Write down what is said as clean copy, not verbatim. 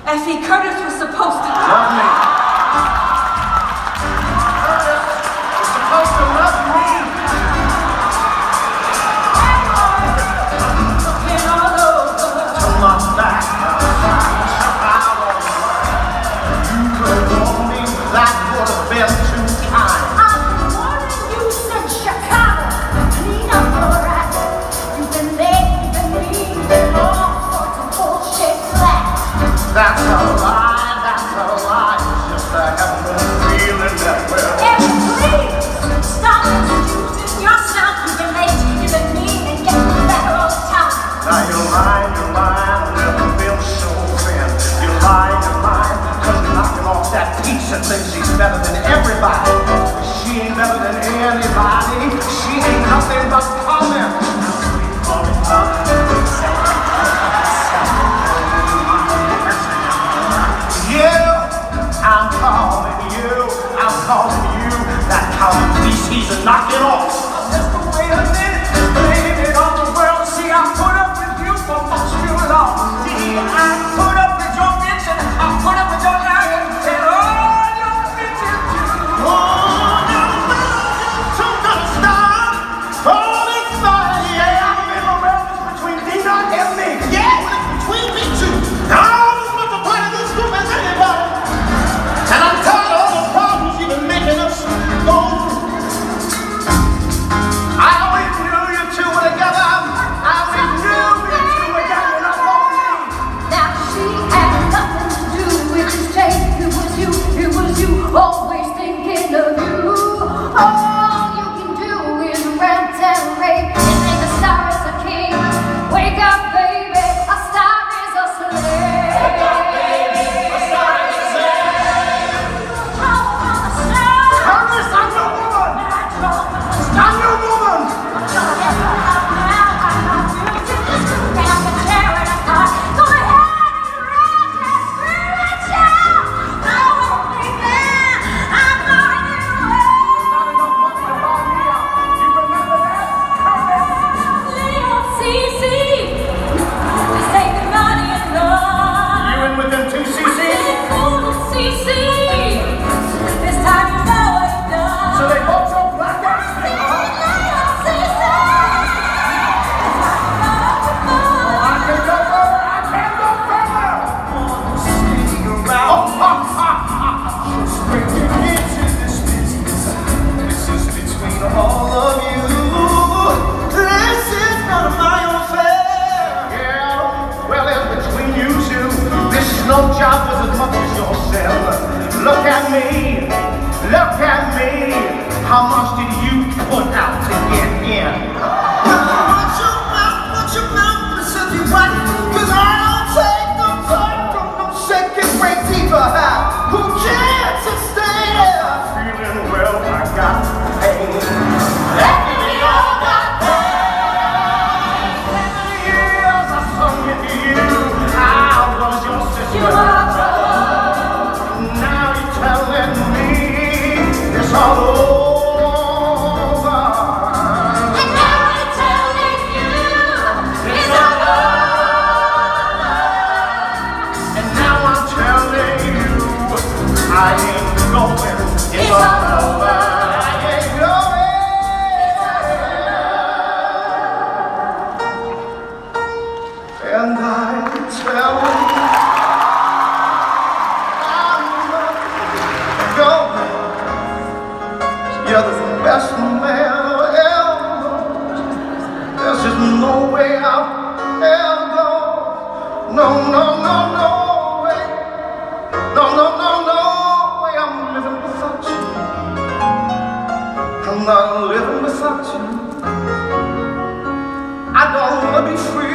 Effie Curtis was supposed to love me. Curtis was supposed to love me. looking all over. Turn my back. You could have warned me. That would have been too kind. I've been warning you since Chicago. Clean up your act. You've been making me all sorts of bullshit flat. That's a lie, that's a lie. It's just I haven't been feeling that well. And please, stop excusing yourself. You've been late, you've been mean, and getting better all the time. Now you're lying, I've never been so thin. You're lying, cause you're knocking off that piece and thinks she's better than everybody. She ain't better than anybody. She ain't nothing but comment. I'm calling you, that common piece he's knocking off. Just wait a minute, blame it on the world. See, I put up with you for much too long. See, I put up with your bitch and I put up with your lying and all your bitches too. Oh, no, so gonna stop all this fight. Yeah, I'm in the realms between Dina and me. Yeah, it's between me two. Now, I'm as much a part of this group as anybody. And I'm tired of all the problems you've been making us go through. I always knew you two were together. I always knew you two were together. You're not going to me. Now she had nothing to do with his change. It was you, always thinking of you. All you can do is rant and rave and think a star is a king. Wake up, baby, a star is a slave. Wake up, baby, a star is a slave. Curtis, I'm your woman. I'm your woman. You in with them two, CC? So they both so black out. I can go further. I can't go further. Sitting around. Breaking into this business. This is between all of you. This is none of my own affair. Yeah, well, it's between you two. This is no job as much as yourself. Look at me. Look at me. How much did you put out to get in? Watch your mouth, listen to what? Cause I don't take no time from no second-rate diva. Who cares to stay there? Feeling well, I got pain. We all got pain. 7 years I sung with you. I was your sister. Now you're telling me it's all over. And now I'm telling you, it's all over. And now I'm telling you, I ain't going. It's all over. I ain't going. And I tell you, I'm not going. You're the best man I ever known. There's just no way out. Ever go. No way. No way. I'm living without you. I'm not living without you. I don't wanna be free.